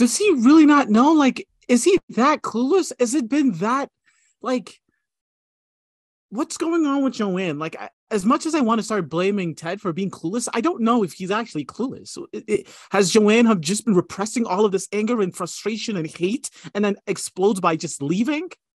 Does he really not know? Like, is he that clueless? Has it been that, like, what's going on with Joanne? Like, as much as I want to start blaming Ted for being clueless, I don't know if he's actually clueless. Has Joanne have just been repressing all of this anger and frustration and hate, and then explodes by just leaving?